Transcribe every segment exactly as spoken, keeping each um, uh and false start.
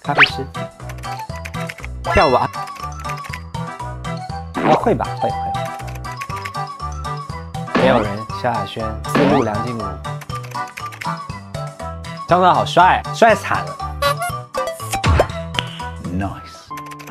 咖啡师，跳舞啊？哦，会吧，会会。没有人，萧亚轩，思路梁静茹，张导好帅，帅惨了。Nice，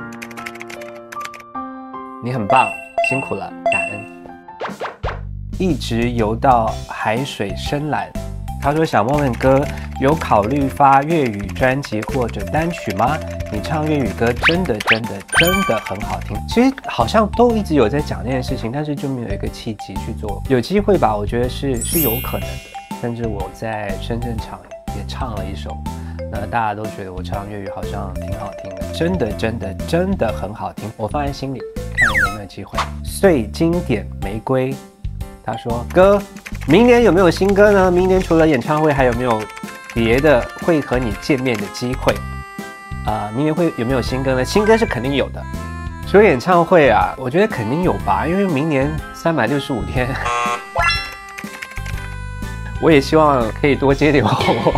你很棒，辛苦了，感恩。一直游到海水深蓝。他说想问问哥，有考虑发粤语专辑或者单曲吗？你唱粤语歌真的真的真的很好听。其实好像都一直有在讲这件事情，但是就没有一个契机去做。有机会吧，我觉得是是有可能的。甚至我在深圳场也唱了一首，那大家都觉得我唱粤语好像挺好听的，真的真的真的很好听，我放在心里，看有没有机会。最经典玫瑰。他说：“哥，明年有没有新歌呢？明年除了演唱会，还有没有别的会和你见面的机会？啊、呃，明年会有没有新歌呢？新歌是肯定有的。除了演唱会啊，我觉得肯定有吧，因为明年三百六十五天，我也希望可以多接点活。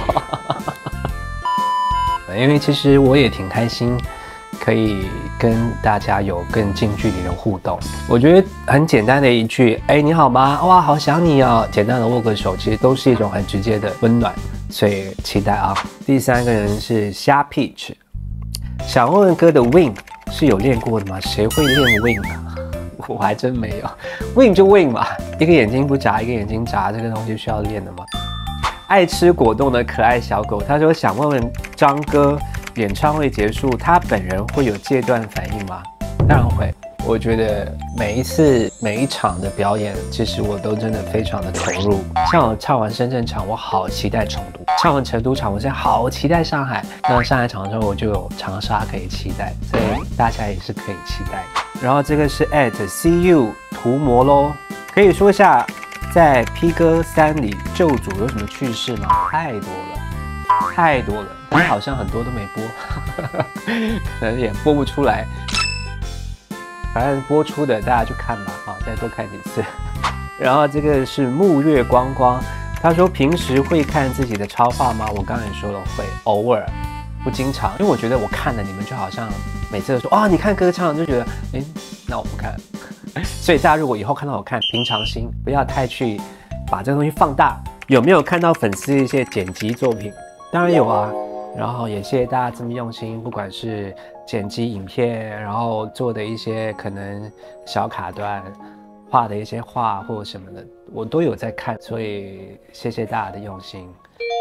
因为其实我也挺开心。”可以跟大家有更近距离的互动，我觉得很简单的一句“哎，你好吗？哇，好想你哦！”简单的握个手，其实都是一种很直接的温暖，所以期待啊。第三个人是虾 Peach， 想问问哥的 Wing 是有练过的吗？谁会练 Wing 啊？我还真没有 ，Wing 就 Wing 嘛，一个眼睛不眨，一个眼睛眨，这个东西需要练的吗？爱吃果冻的可爱小狗，他说想问问张哥。演唱会结束，他本人会有戒断反应吗？当然会。我觉得每一次每一场的表演，其实我都真的非常的投入。像我唱完深圳场，我好期待成都；唱完成都场，我现在好期待上海。那上海场之后，我就有长沙可以期待，所以大家也是可以期待的。然后这个是 at see you 涂膜咯，可以说一下在 P 哥三里咒组有什么趣事吗？太多了，太多了。好像很多都没播，可能也播不出来。反正播出的大家去看吧，好，再多看几次。然后这个是沐月光光，他说平时会看自己的超话吗？我刚才说了会，偶尔，不经常，因为我觉得我看了你们就好像每次都说哦，你看歌唱就觉得，哎，那我不看。所以大家如果以后看到我看，平常心，不要太去把这个东西放大。有没有看到粉丝一些剪辑作品？当然有啊。然后也谢谢大家这么用心，不管是剪辑影片，然后做的一些可能小卡段，画的一些画或什么的，我都有在看，所以谢谢大家的用心。